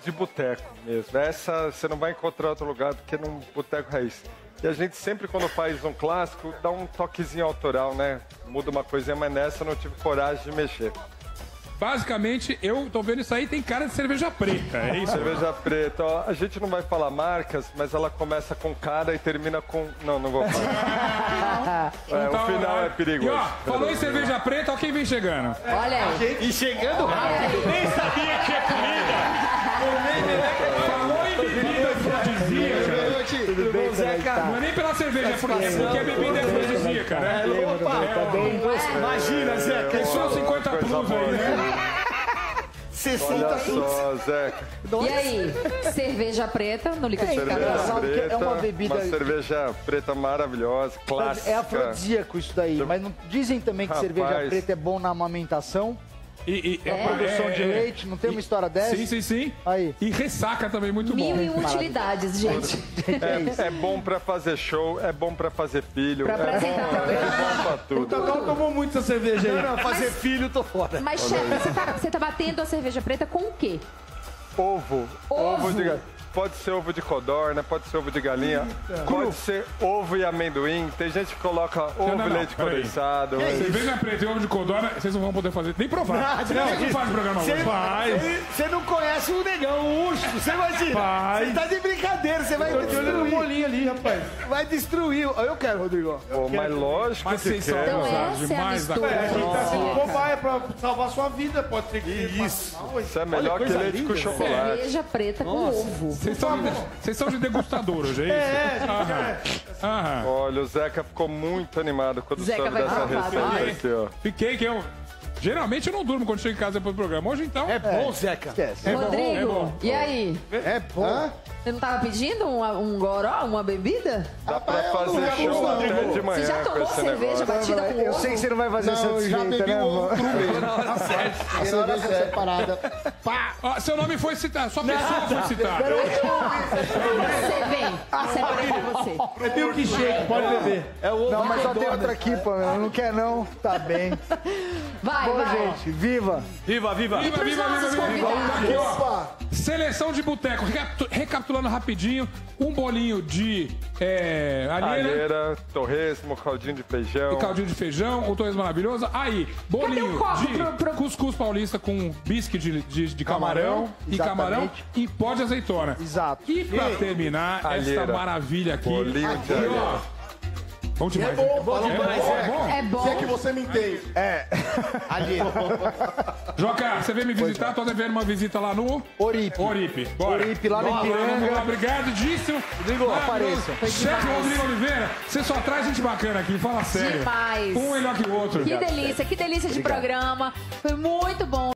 de boteco mesmo. Essa você não vai encontrar em outro lugar do que num boteco raiz. E a gente sempre, quando faz um clássico, dá um toquezinho autoral, né? Muda uma coisinha, mas nessa eu não tive coragem de mexer. Basicamente, eu tô vendo isso aí, tem cara de cerveja preta, é isso? Cerveja preta, ó, a gente não vai falar marcas, mas ela começa com cara e termina com... Não vou falar. O final é perigoso. E ó, falou em cerveja preta, ó quem vem chegando. Olha aí. E chegando rápido. Nem sabia que tinha comida. Falou em bebida afrodisíaca. Tudo bem, Zeca? Não é nem pela cerveja, é porque a bebida é afrodisíaca, né? Imagina, Zeca. Tem só 50 plus aí, né? 60 Olha plus. só, Zeca. E aí? Cerveja preta no liquidificador? Cerveja preta, é uma bebida- cerveja preta maravilhosa, clássica. É afrodisíaco isso daí, mas não dizem também que Rapaz. cerveja preta é bom na amamentação? Produção de leite, não tem uma história dessa? Sim. Aí. E ressaca também, muito bom. 1001 utilidades, gente. É bom pra fazer show, é bom pra fazer filho, Pra apresentar é bom pra tudo. O Totó tomou muito essa cerveja aí. Não, fazer filho, tô fora. Mas, chefe, você tá batendo a cerveja preta com o quê? Ovo. Ovo? De galinha. Pode ser ovo de codorna, pode ser ovo de galinha, pode ser ovo e amendoim. Tem gente que coloca ovo e leite peraí. condensado. Cerveja preta e ovo de codorna, vocês não vão poder fazer, nem provar. Vocês não fazem programa hoje. Você não conhece o negão, o urso. Você imagina. Você tá de brincadeira. Você vai destruir. Olha o molinho ali, rapaz. Vai destruir. Eu quero, Rodrigo. Pô, mas lógico Mas que vocês são quer. Então ousados essa é a demais da mistura. A gente tá coisa. sendo cobaia pra salvar a sua vida. Pode ser que... Isso. Isso é melhor que coisa leite com linda, chocolate. Cerveja preta com ovo. Vocês são de degustador hoje, é isso? Aham. Olha, o Zeca ficou muito animado quando Zeca soube vai dessa provar, receita vai. aqui, ó. Fiquei que eu... Geralmente eu não durmo quando chego em casa depois do programa. Hoje então... É bom, Zeca. Esquece. Rodrigo, é bom. e aí? É bom. Você não tava pedindo um goró, uma bebida? Dá pra fazer show até de manhã Você já com tomou esse cerveja negócio. batida com Eu ovo? sei que você não vai fazer satisfeita, né, amor? A cerveja separada. Ó, seu nome foi citado, sua pessoa foi citada. Você vem. Separei pra você. É milkshake, pode beber. É o ovo. Não, mas só de tem codorna. outra aqui, pô. Não quer não? Tá bem. Vai, Bom, vai. gente, viva! Viva, viva. E pros nossos convidados? Aqui, ó. Seleção de boteco. Recapitulando rapidinho, um bolinho de alheira Alheira, torresmo, caldinho de feijão. e caldinho de feijão, o torresmo maravilhoso. Aí, bolinho um copo de cuscuz paulista com bisque de camarão e exatamente. camarão e pó de azeitona. Exato. E pra terminar, Alheira. essa maravilha aqui. Bolinho de Aqui, alheira. ó. Bom demais. É bom, fala mais, é bom. É bom. Se é que você me entende. Joca, você veio me visitar, tô devendo uma visita lá no Oripe. Oripe. Bora. Oripe, lá no Vamos Ipiranga. Obrigado, díssimo. Rodrigo, apareça. Chefe Rodrigo Oliveira, você só traz gente bacana aqui, fala sério. Demais. Um melhor que o outro. Que delícia de programa. Foi muito bom.